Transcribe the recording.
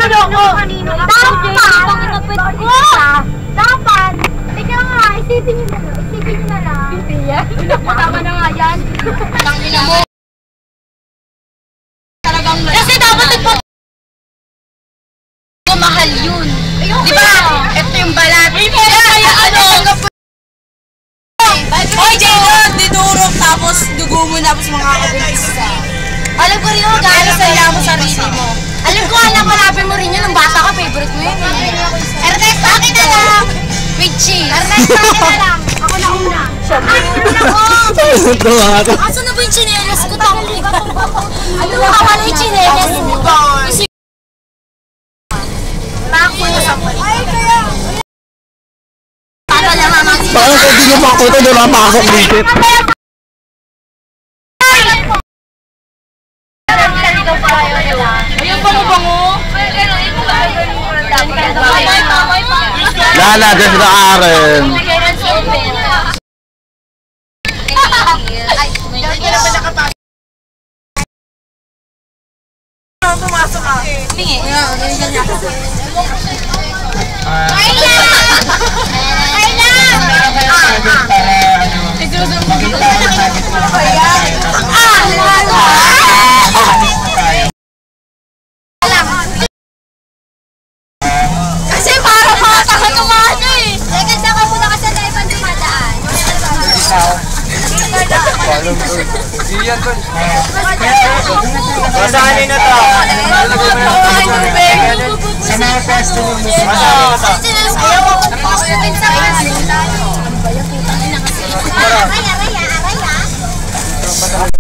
niloko. Dapat. Ikaw nga, isipin nyo na lang. Isipin nyo na lang. Tama na nga yan. Tangina mo. Kasi dapat mahal yun. Diba? Ito yung balat. Kaya ano? Oy, Jayden! Didurog tapos dugo mo tapos mga kabulisa. Alam ko rin ako gano'n saya mo sarili mo. Alam ko, hanapin mo rin yun. Nung bata ka, favorite mo yun. Ernest, akin na lang! With cheese. Ernest, akin na lang. Ako na una. Akin na ako. Aso na ba yung chinelas ko? Ano mo kawan yung chinelas mo? Bako na sa pali. Ay, kaya... Parang kung di nyo makakita, di makapasok dito. Ayun, bango-bango. Lala, dyan sila Karen. Pumasok ka. Pingi. Kasi para mga taga-tumaan nyo eh. Teka, saka muna kasi na ibang dumadaan. Masahanin na to. Sa mga pwesto mo. Masahanin na to.